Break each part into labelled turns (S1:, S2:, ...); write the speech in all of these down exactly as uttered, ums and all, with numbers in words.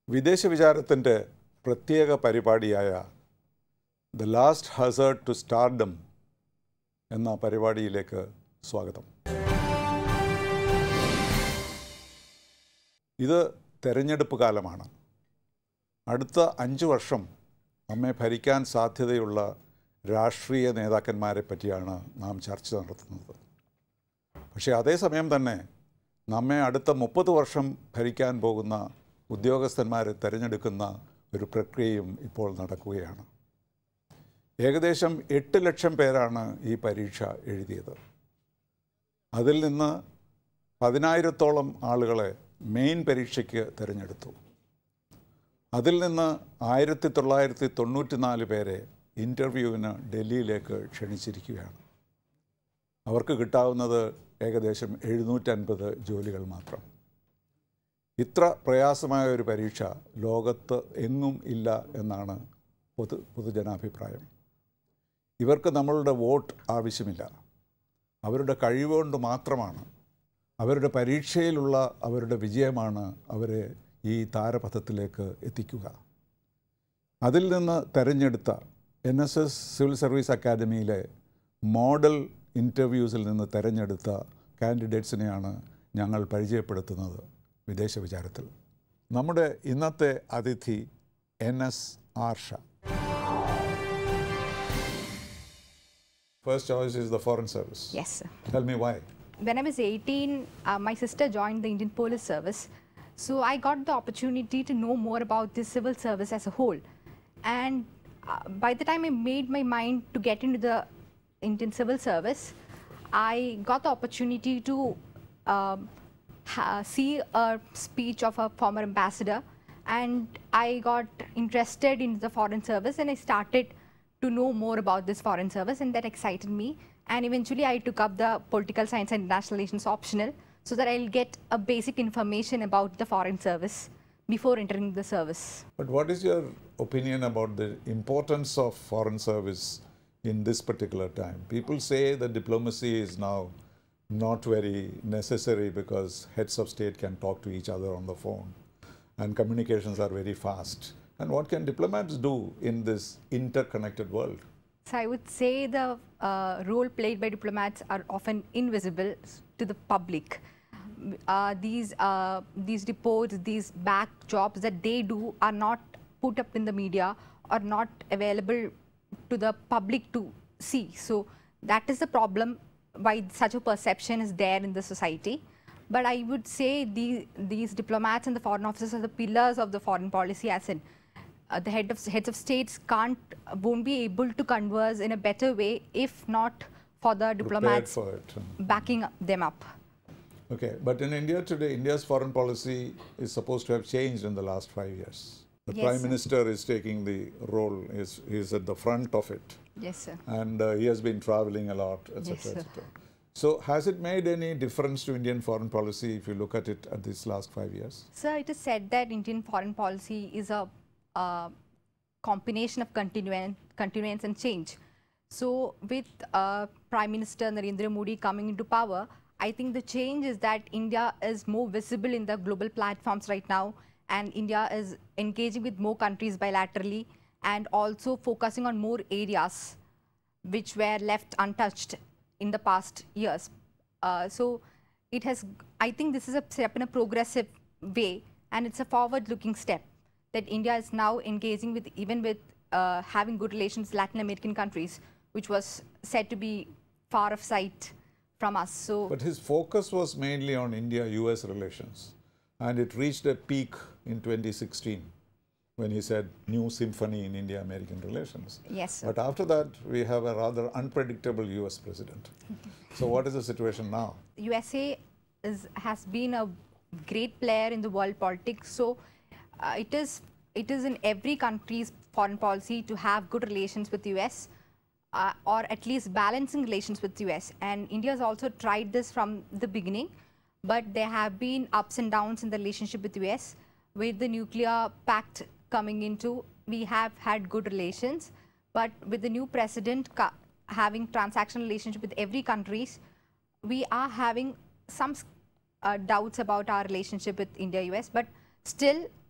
S1: വിദേശ വിചാരത്തിൻ്റെ പ്രത്യേക പരിപാടിയായ the last hazard to stardom എന്ന പരിപാടിയിലേക്ക് സ്വാഗതം. ഇത് തെരഞ്ഞെടുപ്പ് കാലമാണ്. അടുത്ത അഞ്ച് വർഷം നമ്മെ ഭരിക്കാൻ സാധ്യതയുള്ള രാഷ്ട്രീയ നേതാക്കന്മാരെ പറ്റിയാണ് നാം ചർച്ച നടത്തുന്നത്. പക്ഷേ അതേസമയം തന്നെ നമ്മെ അടുത്ത മുപ്പത് വർഷം ഭരിക്കാൻ പോകുന്ന ഉദ്യോഗസ്ഥന്മാരെ തിരഞ്ഞെടുക്കുന്ന ഒരു പ്രക്രിയയും ഇപ്പോൾ നടക്കുകയാണ്. ഏകദേശം എട്ട് ലക്ഷം പേരാണ് ഈ പരീക്ഷ എഴുതിയത്. അതിൽ നിന്ന് പതിനായിരത്തോളം ആളുകളെ മെയിൻ പരീക്ഷയ്ക്ക് തിരഞ്ഞെടുത്തു. അതിൽ നിന്ന് ആയിരത്തി തൊള്ളായിരത്തി തൊണ്ണൂറ്റി നാല് പേരെ ഇൻ്റർവ്യൂവിന് ഡൽഹിയിലേക്ക് ക്ഷണിച്ചിരിക്കുകയാണ്. അവർക്ക് കിട്ടാവുന്നത് ഏകദേശം എഴുന്നൂറ്റൻപത് ജോലികൾ മാത്രം. ഇത്ര പ്രയാസമായ ഒരു പരീക്ഷ ലോകത്ത് എങ്ങും ഇല്ല എന്നാണ് പൊതു പൊതുജനാഭിപ്രായം. ഇവർക്ക് നമ്മളുടെ വോട്ട് ആവശ്യമില്ല. അവരുടെ കഴിവുകൊണ്ട് മാത്രമാണ്, അവരുടെ പരീക്ഷയിലുള്ള അവരുടെ വിജയമാണ് അവരെ ഈ താരപഥത്തിലേക്ക് എത്തിക്കുക. അതിൽ നിന്ന് തെരഞ്ഞെടുത്ത N S S civil service അക്കാദമിയിലെ മോഡൽ ഇൻ്റർവ്യൂസിൽ നിന്ന് തെരഞ്ഞെടുത്ത കാൻഡിഡേറ്റ്സിനെയാണ് ഞങ്ങൾ പരിചയപ്പെടുത്തുന്നത് വിദേശ വിചാരത്തിൽ. നമ്മുടെ ഇന്നത്തെ അതിഥി N S Arsha. First choice is the Foreign Service.
S2: Yes, sir.
S1: Tell me why.
S2: When I was eighteen, uh, my sister joined the Indian Police Service. So I got the opportunity to know more about the civil service as a whole. And uh, by the time I made my mind to get into the Indian Civil Service, I got the opportunity to um, ha see a speech of a former ambassador. And I got interested in the Foreign Service and I started to know more about this Foreign Service, and that excited me. And eventually I took up the Political Science and International Relations optional so that I'll get a basic information about the Foreign Service before entering the service.
S1: But what is your opinion about the importance of Foreign Service in this particular time? People say that diplomacy is now not very necessary because heads of state can talk to each other on the phone and communications are very fast. And what can diplomats do in this interconnected world?
S2: So I would say the uh, role played by diplomats are often invisible to the public. Uh, these, uh, these reports, these back jobs that they do are not put up in the media or not available to the public to see. So that is the problem, why such a perception is there in the society. But I would say these, these diplomats and the foreign officers are the pillars of the foreign policy, as in uh, the head of, heads of states can't, won't be able to converse in a better way if not for the diplomats
S1: for it.
S2: backing them up.
S1: Okay, but in India today, India's foreign policy is supposed to have changed in the last five years. The
S2: Yes,
S1: Prime
S2: sir.
S1: Minister is taking the role, is is at the front of it.
S2: Yes, sir.
S1: And uh, he has been traveling a lot, et cetera,
S2: Yes, sir.
S1: et cetera. So has it made any difference to Indian foreign policy if you look at it at these last five years?
S2: Sir, it is said that Indian foreign policy is a uh, combination of continuance, continuance and change. So with uh, Prime Minister Narendra Modi coming into power, I think the change is that India is more visible in the global platforms right now, and India is engaging with more countries bilaterally and also focusing on more areas which were left untouched in the past years. Uh, so it has, I think this is a step in a progressive way, and it's a forward-looking step that India is now engaging with, even with uh, having good relations with Latin American countries, which was said to be far of sight from us. So,
S1: But his focus was mainly on India U S relations, and it reached a peak in twenty sixteen when he said new symphony in India-American relations.
S2: yes, sir.
S1: But after that, we have a rather unpredictable U S president. So what is the situation now?
S2: U S A is, has been a great player in the world politics. So uh, it is it is in every country's foreign policy to have good relations with the U S uh, or at least balancing relations with the U S. And India has also tried this from the beginning, but there have been ups and downs in the relationship with the U S. With the nuclear pact coming into, we have had good relations, but with the new president having transactional relationship with every countries, we are having some uh, doubts about our relationship with India U S, but still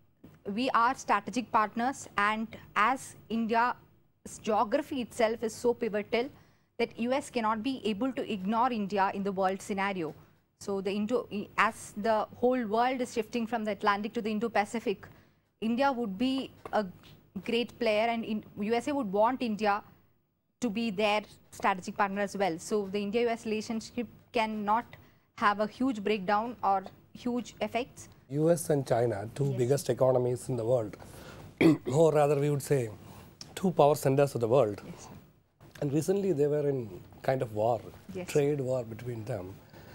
S2: we are strategic partners, and as India's geography itself is so pivotal that U S cannot be able to ignore India in the world scenario. So the Indo, as the whole world is shifting from the Atlantic to the Indo-Pacific, India would be a great player, and in, U S A would want India to be their strategic partner as well. So the India U S relationship cannot have a huge breakdown or huge effects.
S3: U S and China, two
S2: Yes.
S3: biggest economies in the world, or rather we would say two power centers of the world.
S2: Yes.
S3: And recently they were in kind of war,
S2: Yes.
S3: trade war between them.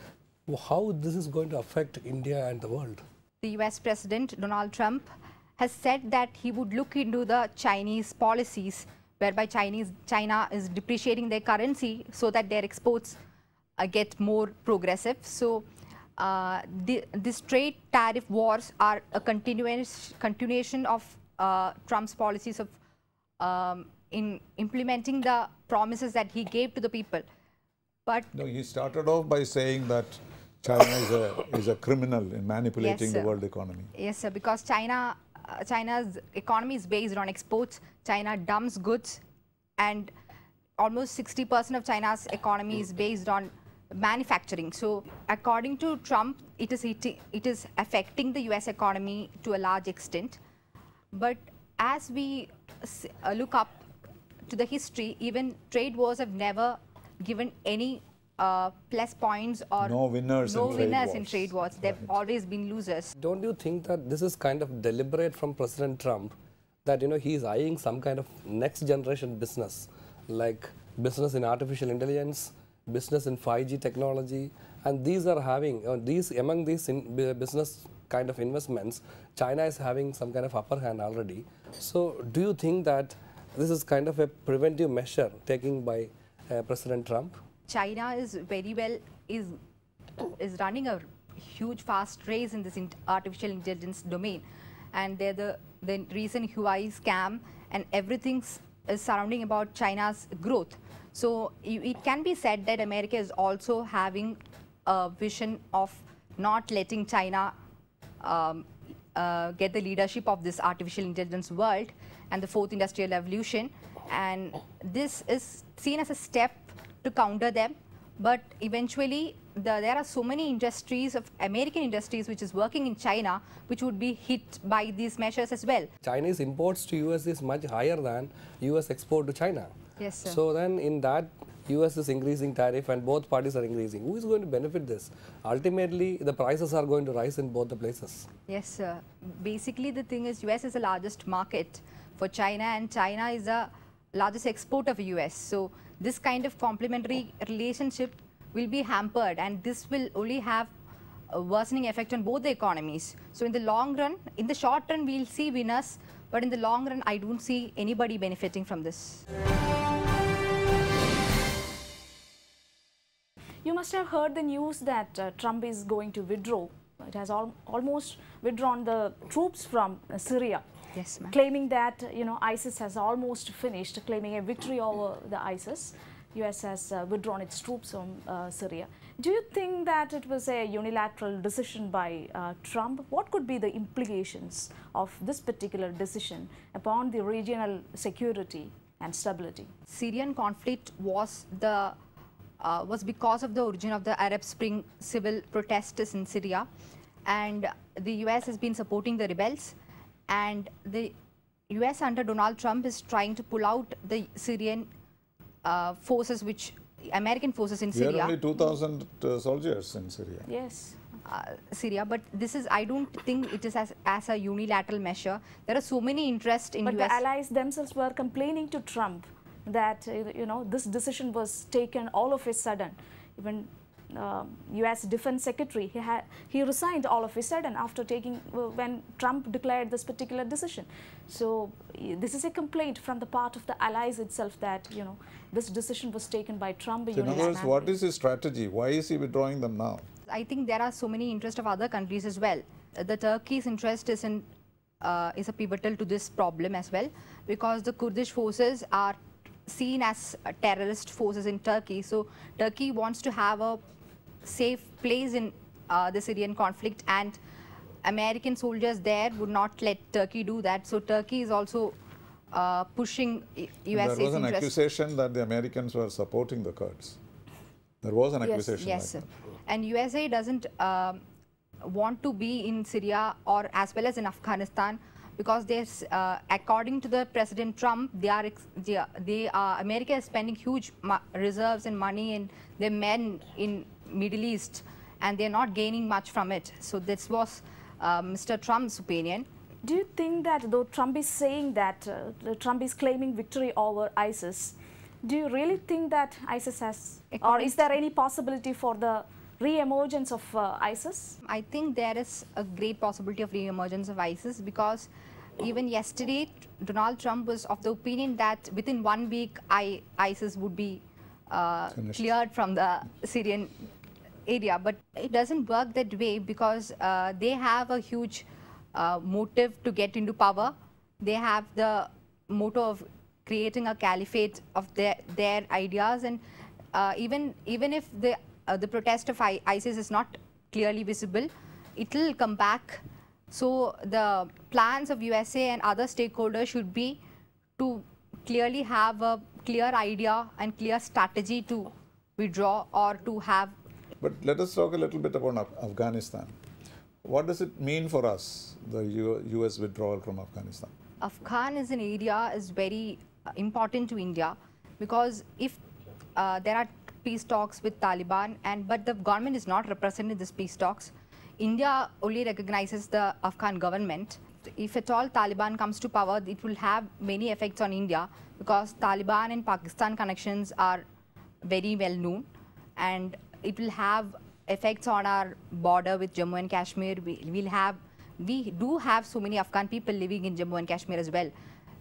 S3: How this is going to affect India and the world?
S2: The U S President Donald Trump has said that he would look into the Chinese policies whereby Chinese, China is depreciating their currency so that their exports uh, get more progressive. So uh, the, these trade tariff wars are a continuous continuation of uh, Trump's policies of um, in implementing the promises that he gave to the people. But
S1: No, he started off by saying that China is a, is a criminal in manipulating
S2: Yes,
S1: the
S2: sir.
S1: world economy.
S2: yes, sir, because China, uh, China's economy is based on exports. China dumps goods, and almost sixty percent of China's economy is based on manufacturing. So according to Trump, it is, it, it is affecting the U S economy to a large extent. But as we s- uh, look up to the history, even trade wars have never given any uh, plus points or
S1: No winners
S2: no
S1: in trade
S2: winners in
S1: wars.
S2: trade wars. They've
S1: Right.
S2: always been losers.
S3: Don't you think that this is kind of deliberate from President Trump, that you know he is eyeing some kind of next generation business, like business in artificial intelligence, business in five G technology, and these are having uh, these among these in, bu- business kind of investments, China is having some kind of upper hand already. So do you think that this is kind of a preventive measure taken by uh, President Trump?
S2: China is very well is is running a huge fast race in this in artificial intelligence domain, and they're the the recent Huawei scam and everything is surrounding about China's growth. So you, it can be said that America is also having a vision of not letting China um, uh, get the leadership of this artificial intelligence world and the fourth industrial revolution, and this is seen as a step to counter them. But eventually the, there are so many industries of American industries which is working in China which would be hit by these measures as well.
S3: Chinese imports to U S is much higher than U S export to China.
S2: Yes, sir.
S3: So then in that, U S is increasing tariff and both parties are increasing. Who is going to benefit this? Ultimately, the prices are going to rise in both the places.
S2: Yes, sir. Basically the thing is U S is the largest market for China, and China is the largest exporter of U S. So this kind of complementary relationship will be hampered, and this will only have a worsening effect on both the economies. So in the long run, in the short run, we'll see winners, but in the long run, I don't see anybody benefiting from this.
S4: You must have heard the news that uh, Trump is going to withdraw. It has al almost withdrawn the troops from uh, Syria,
S2: Yes, ma'am.
S4: claiming that you know ISIS has almost finished, claiming a victory over the ISIS. U S has uh, withdrawn its troops from uh, Syria. Do you think that it was a unilateral decision by uh, Trump? What could be the implications of this particular decision upon the regional security and stability?
S2: Syrian conflict was the uh, was because of the origin of the Arab Spring civil protests in Syria, and the U S has been supporting the rebels, and the U S under Donald Trump is trying to pull out the Syrian uh, forces, which American forces in
S1: We had
S2: Syria.
S1: only two thousand uh, soldiers in Syria.
S4: Yes.
S2: Uh, Syria, but this is, I don't think it is as, as a unilateral measure. There are so many interests in
S4: But
S2: U
S4: the
S2: S.
S4: allies themselves were complaining to Trump that uh, you know this decision was taken all of a sudden. Even uh, U S Defense Secretary, he had he resigned all of a sudden after taking uh, when Trump declared this particular decision. So uh, this is a complaint from the part of the allies itself that you know this decision was taken by Trump.
S1: So in other words, what is his strategy? Why is he withdrawing them now?
S2: I think there are so many interests of other countries as well. Uh, The Turkey's interest is in uh, is a pivotal to this problem as well, because the Kurdish forces are seen as uh, terrorist forces in Turkey. So Turkey wants to have a safe place in uh, the Syrian conflict, and American soldiers there would not let Turkey do that. So Turkey is also uh, pushing U S A's
S1: There was an
S2: interest.
S1: accusation that the Americans were supporting the Kurds. There was an
S2: Yes,
S1: accusation
S2: yes,
S1: like
S2: sir. And U S A doesn't um want to be in Syria or as well as in Afghanistan, because there's, uh, according to the President Trump, they are, ex they, are, they are, America is spending huge reserves and money and their men in Middle East, and they're not gaining much from it. So this was uh, Mister Trump's opinion.
S4: Do you think that though Trump is saying that uh, Trump is claiming victory over ISIS, do you really think that ISIS has, or is there any possibility for the re-emergence of uh, ISIS?
S2: I think there is a great possibility of re-emergence of ISIS, because even yesterday Donald Trump was of the opinion that within one week I, ISIS would be uh, cleared from the Syrian area. But it doesn't work that way, because uh, they have a huge uh, motive to get into power. They have the motto of creating a caliphate of their, their ideas, and uh, even, even if the Uh, the protest of I ISIS is not clearly visible, it will come back. So the plans of U S A and other stakeholders should be to clearly have a clear idea and clear strategy to withdraw or to have.
S1: But let us talk a little bit about Af Afghanistan. What does it mean for us, the U U S withdrawal from Afghanistan?
S2: Afghan is an area is very uh, important to India, because if uh, there are peace talks with Taliban, and but the government is not represented in these peace talks. India only recognizes the Afghan government. If at all Taliban comes to power, it will have many effects on India, because Taliban and Pakistan connections are very well known, and it will have effects on our border with Jammu and Kashmir. We will have, we do have so many Afghan people living in Jammu and Kashmir as well.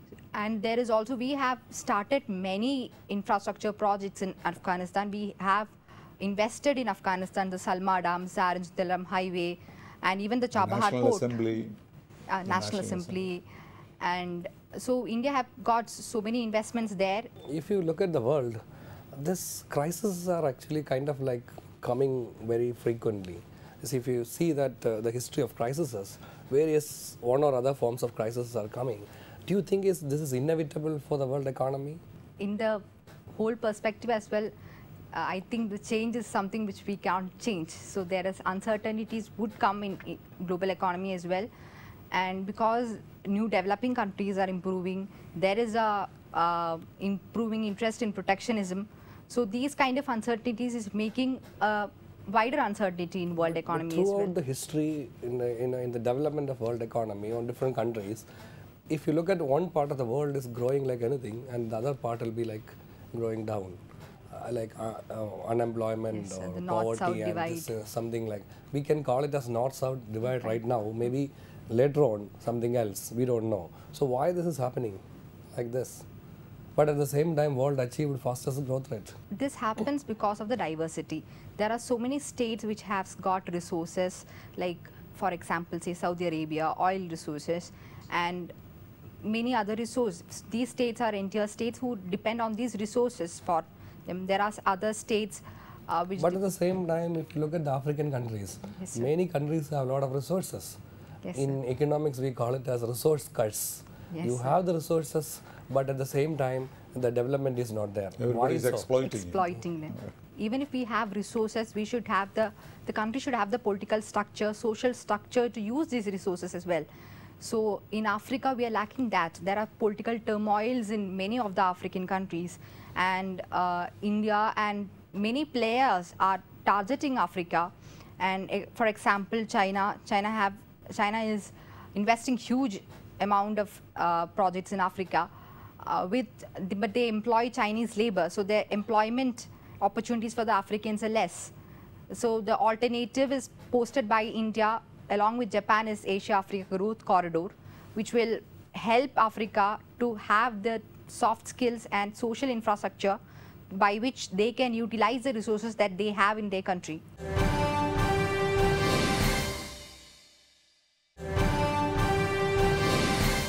S2: And there is also, we have started many infrastructure projects in Afghanistan. We have invested in Afghanistan, the Salma Dam, Saranjitalam Highway, and even the Chabahar
S1: National
S2: Port.
S1: Assembly.
S2: Uh, National,
S1: National
S2: Assembly. And so India have got so many investments there.
S3: If you look at the world, this crises are actually kind of like coming very frequently. So if you see that uh, the history of crises, various one or other forms of crises are coming. Do you think is this is inevitable for the world economy?
S2: In the whole perspective as well, uh, I think the change is something which we can't change. So there is uncertainties would come in, in global economy as well. And because new developing countries are improving, there is a uh, improving interest in protectionism. So these kind of uncertainties is making a wider uncertainty in world economy
S3: But
S2: as well.
S3: throughout the history in the, in, the, in the development of world economy on different countries, if you look at one part of the world is growing like anything, and the other part will be like growing down, uh, like uh, uh, unemployment
S2: Yes,
S3: or
S2: the north-south
S3: poverty, and
S2: divide.
S3: this, uh, something like, we can call it as north-south divide okay. right now. Maybe later on something else, we don't know. So why this is happening like this? But at the same time, world achieved fastest growth rate.
S2: This happens because of the diversity. There are so many states which have got resources, like for example, say Saudi Arabia, oil resources, and many other resources. These states are entire states who depend on these resources for them. There are other states uh, which...
S3: But at the same time, if you look at the African countries,
S2: yes,
S3: many countries have a lot of resources.
S2: Yes,
S3: in
S2: sir.
S3: economics, we call it as resource curse.
S2: Yes,
S3: you
S2: sir.
S3: have the resources, but at the same time, the development is not there.
S1: Everybody is
S3: so?
S1: exploiting
S2: Exploiting them. Yeah. Even if we have resources, we should have the, the country should have the political structure, social structure to use these resources as well. So in Africa, we are lacking that. There are political turmoils in many of the African countries, and uh, India and many players are targeting Africa. And uh, for example, China, China have, China is investing huge amount of uh, projects in Africa, uh, with, the, but they employ Chinese labor, so their employment opportunities for the Africans are less. So the alternative is posted by India along with Japan is Asia-Africa Growth Corridor, which will help Africa to have the soft skills and social infrastructure by which they can utilize the resources that they have in their country.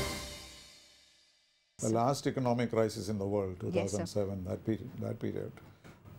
S1: The last economic crisis in the world, two thousand seven,
S2: yes,
S1: that period, that period,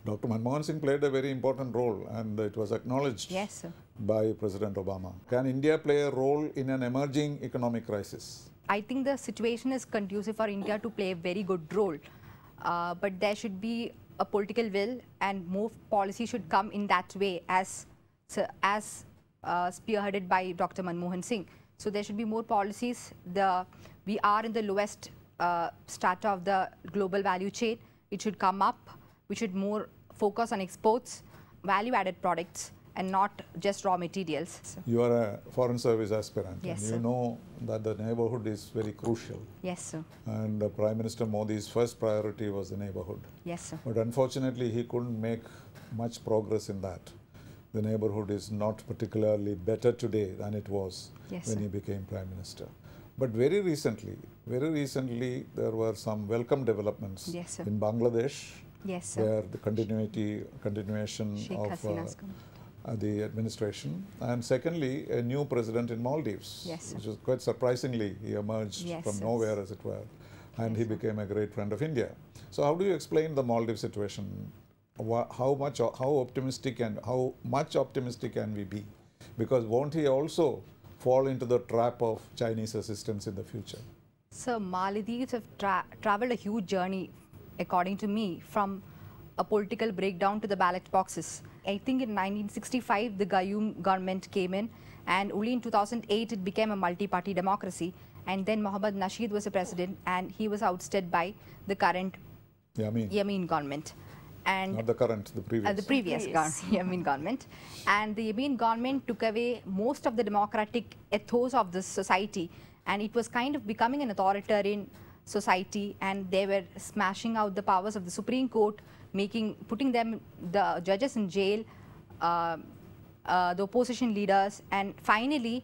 S1: Doctor Manmohan Singh played a very important role, and it was acknowledged
S2: Yes, sir.
S1: by President Obama. Can India play a role in an emerging economic crisis?
S2: I think the situation is conducive for India to play a very good role. Uh, but there should be a political will, and more policy should come in that way as, so as uh, spearheaded by Doctor Manmohan Singh. So there should be more policies. The, we are in the lowest uh, strata of the global value chain. It should come up. We should more focus on exports, value-added products, and not just raw materials. So,
S1: You are a foreign service aspirant,
S2: Yes,
S1: and
S2: sir.
S1: you know that the neighborhood is very crucial.
S2: yes, sir.
S1: And uh, Prime Minister Modi's first priority was the neighborhood.
S2: Yes, sir.
S1: But unfortunately, he couldn't make much progress in that. The neighborhood is not particularly better today than it was
S2: Yes,
S1: when
S2: sir.
S1: he became Prime Minister. But very recently, very recently, there were some welcome developments
S2: Yes, sir.
S1: in Bangladesh,
S2: Yes, sir.
S1: where the continuity, continuation
S2: Sheikh
S1: of uh,
S2: Hasina's come.
S1: uh, the administration, and secondly, a new president in Maldives,
S2: Yes, sir.
S1: which is quite surprisingly, he emerged
S2: Yes,
S1: from
S2: sir.
S1: nowhere, as it were, and
S2: Yes,
S1: he
S2: sir.
S1: became a great friend of India. So, how do you explain the Maldives situation? Wha- How much, how optimistic and how much optimistic can we be? Because won't he also fall into the trap of Chinese assistance in the future?
S2: So Maldives have tra traveled a huge journey, according to me, from a political breakdown to the ballot boxes. I think in nineteen sixty-five, the Gayoom government came in, and only in two thousand eight, it became a multi-party democracy. And then Mohammad Nasheed was the president, and he was ousted by the current
S1: Yeah, I mean,
S2: Yameen government. And
S1: not the current, the previous.
S2: uh, the previous
S4: Previous.
S2: gov- Yameen government. And the Yameen government took away most of the democratic ethos of this society, and it was kind of becoming an authoritarian society, and they were smashing out the powers of the Supreme Court, making, putting them, the judges in jail, uh, uh, the opposition leaders, and finally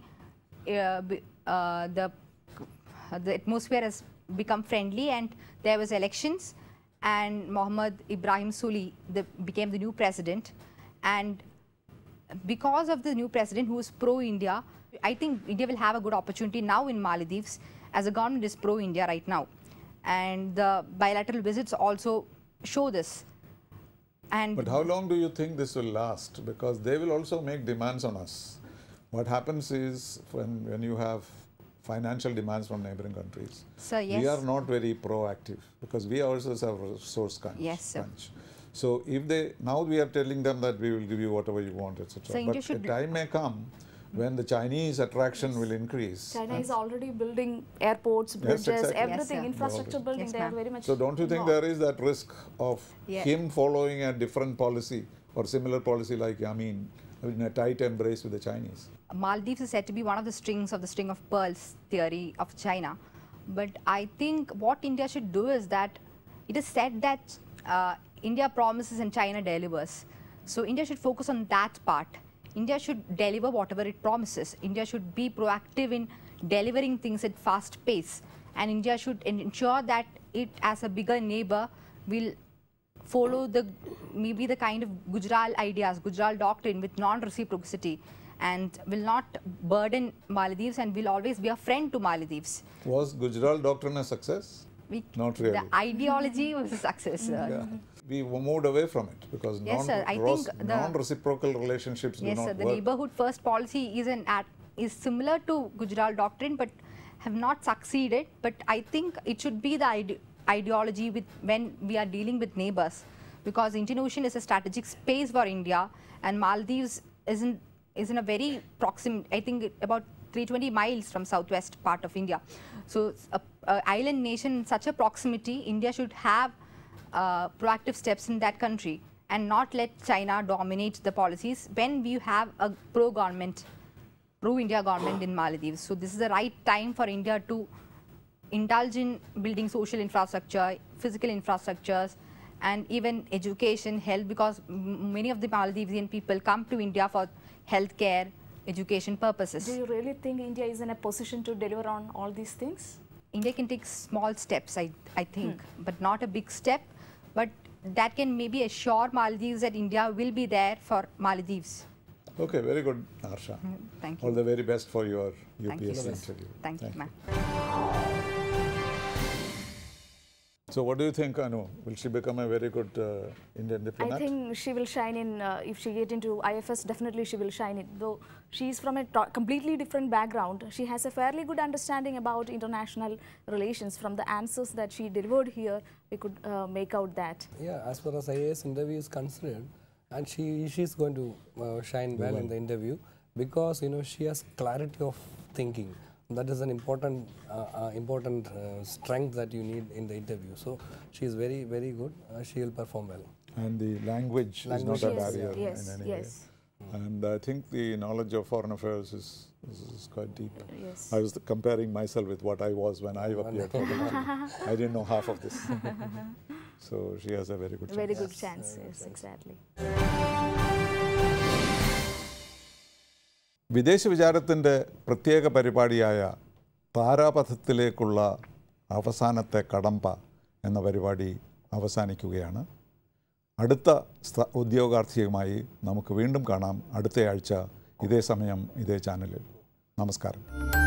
S2: uh, b- uh, the, the atmosphere has become friendly, and there was elections, and Mohammad Ibrahim Suli the, became the new president. And because of the new president who is pro-India, I think India will have a good opportunity now in Maldives, as the government is pro-India right now. And the bilateral visits also show this. And
S1: But how long do you think this will last? Because they will also make demands on us. What happens is when, when you have financial demands from neighboring countries,
S2: So, yes.
S1: we are not very proactive because we ourselves have resource crunch.
S2: Yes, sir.
S1: crunch. So if they, now we are telling them that we will give you whatever you want, et cetera.
S2: So India
S1: But a
S2: should-
S1: time may come when the Chinese attraction will increase.
S4: China
S1: and
S4: is already building airports, bridges,
S1: exactly.
S4: everything,
S2: Yes, sir.
S4: infrastructure
S1: Yes,
S4: building.
S2: Yes,
S4: they are
S2: ma'am.
S4: very much.
S1: So don't you think
S4: involved.
S1: there is that risk of
S2: Yeah.
S1: him following a different policy or similar policy like Yamin in a tight embrace with the Chinese?
S2: Maldives is said to be one of the strings of the string of pearls theory of China. But I think what India should do is that it is said that uh, India promises and China delivers. So India should focus on that part. India should deliver whatever it promises. India should be proactive in delivering things at fast pace. And India should ensure that it, as a bigger neighbor, will follow the maybe the kind of Gujarat ideas, Gujarat doctrine with non-reciprocity, and will not burden Maldives and will always be a friend to Maldives.
S1: Was Gujarat doctrine a success?
S2: We,
S1: Not really.
S2: The ideology was a success. uh,
S1: Yeah. We moved away from it because
S2: Yes,
S1: non,
S2: sir. I
S1: ros-
S2: think the-
S1: non-reciprocal relationships do
S2: Yes,
S1: not
S2: sir. The
S1: work.
S2: neighborhood first policy is an at, is similar to Gujarat doctrine, but have not succeeded. But I think it should be the ide ideology with when we are dealing with neighbors, because Indian Ocean is a strategic space for India, and Maldives isn't is in a very proximate. I think it- about three hundred twenty miles from southwest part of India. So it's a, a island nation in such a proximity, India should have uh, proactive steps in that country and not let China dominate the policies when we have a pro-government, pro-India government in Maldives. So this is the right time for India to indulge in building social infrastructure, physical infrastructures, and even education, health, because m- many of the Maldivian people come to India for healthcare, education purposes.
S4: Do you really think India is in a position to deliver on all these things?
S2: India can take small steps, I, I think, but not a big step. But that can maybe assure Maldives that India will be there for Maldives.
S1: Okay, very good, Harsha.
S2: Thank
S1: All
S2: you.
S1: the very best for your
S2: Thank you.
S1: U P S C interview.
S2: Thank you, ma'am.
S1: So what do you think, Anu? Will she become a very good uh, Indian diplomat?
S4: I think she will shine in, uh, if she get into I F S, definitely she will shine it. Though she's from a completely different background, she has a fairly good understanding about international relations. From the answers that she delivered here, we could uh, make out that.
S3: Yeah, as far as I A S interview is concerned, and she she's going to uh, shine well, well in the interview because, you know, she has clarity of thinking. That is an important uh, uh, important uh, strength that you need in the interview. So she is very, very good. Uh, she will perform well.
S1: And the language,
S3: Language
S1: is not a
S4: yes,
S1: barrier
S4: yes,
S1: in any
S4: yes.
S1: way. And I think the knowledge of foreign affairs is, is, is quite deep.
S4: Yes.
S1: I was comparing myself with what I was when I appeared for the interview. I didn't know half of this. So she has a very good chance.
S4: Very good chance, yes, exactly.
S1: വിദേശ വിചാരത്തിൻ്റെ പ്രത്യേക പരിപാടിയായ താരാപഥത്തിലേക്കുള്ള അവസാനത്തെ കടമ്പ എന്ന പരിപാടി അവസാനിക്കുകയാണ്. അടുത്ത ഉദ്യോഗാർത്ഥിയുമായി നമുക്ക് വീണ്ടും കാണാം അടുത്തയാഴ്ച ഇതേ സമയം ഇതേ ചാനലിൽ. നമസ്കാരം.